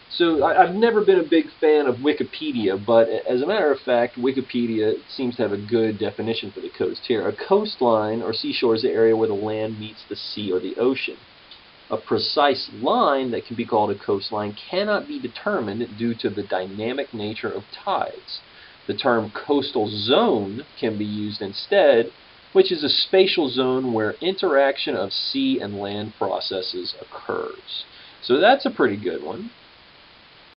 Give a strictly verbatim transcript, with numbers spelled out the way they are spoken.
So I, I've never been a big fan of Wikipedia, but as a matter of fact, Wikipedia seems to have a good definition for the coast here. A coastline or seashore is the area where the land meets the sea or the ocean. A precise line that can be called a coastline cannot be determined due to the dynamic nature of tides. The term coastal zone can be used instead, which is a spatial zone where interaction of sea and land processes occurs. So that's a pretty good one.